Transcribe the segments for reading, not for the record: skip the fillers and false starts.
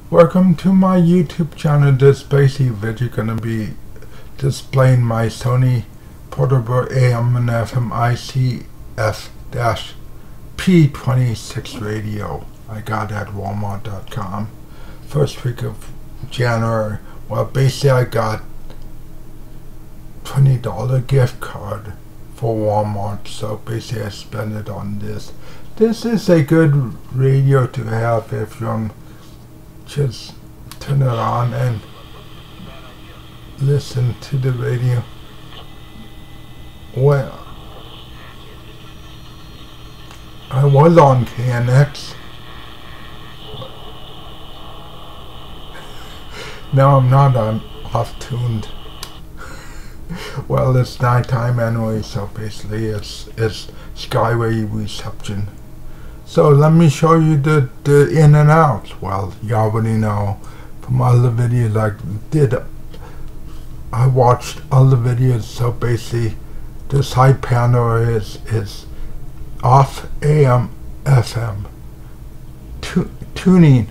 Welcome to my YouTube channel. This basic video gonna be displaying my Sony portable AM and FM ICF-P26 radio I got at Walmart.com first week of January. Well, basically I got $20 gift card for Walmart, so basically I spent it on this. This is a good radio to have if you're just turn it on and listen to the radio. Well, I was on KNX. Now I'm not on off-tuned. Well, it's nighttime anyway, so basically it's Skyway reception. So let me show you the in and out. Well, you already know from other videos I watched other videos. So basically the side panel is off AM FM tuning.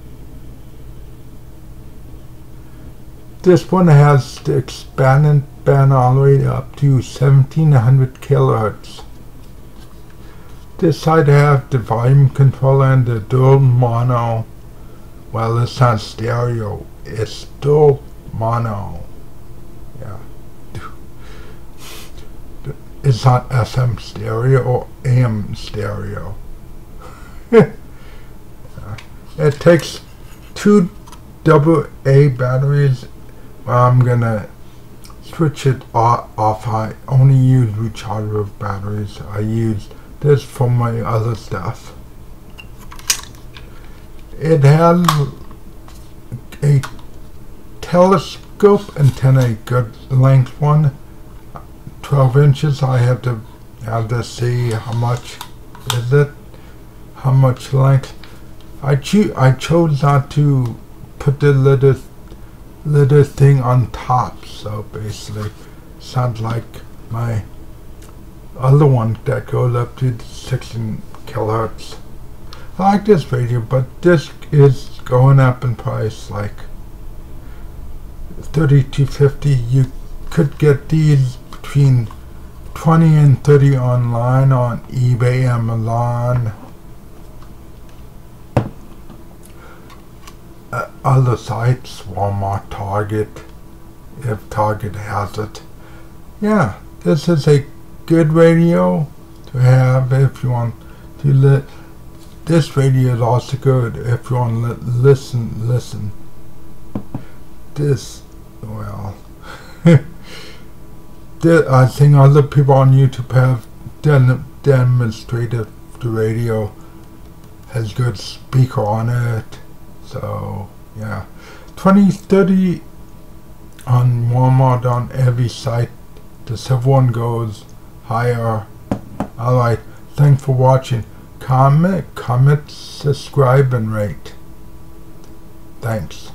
This one has the expanded band all the way up to 1700 kilohertz. This side have the volume controller and the dual mono. Well, it's not stereo, it's dual mono. Yeah. It's not FM stereo or AM stereo. It takes 2 AA batteries. Well, I'm gonna switch it off. I only use rechargeable batteries. I use this for my other stuff. It has a telescope antenna, good length one, 12 inches. I have to see how much is it, how much length. I chose not to put the little thing on top, so basically sounds like my other one that goes up to 16 kilohertz. I like this radio, but this is going up in price, like $30 to $50. You could get these between 20 and 30 online on eBay, Amazon, other sites, Walmart, Target, if Target has it. Yeah, this is a good radio to have if you want to this radio is also good if you want to listen. This, well, I think other people on YouTube have demonstrated the radio has good speaker on it. So yeah, 20-30 on Walmart on every site. The silver one goes higher. Alright, thanks for watching. Comment, subscribe, and rate. Thanks.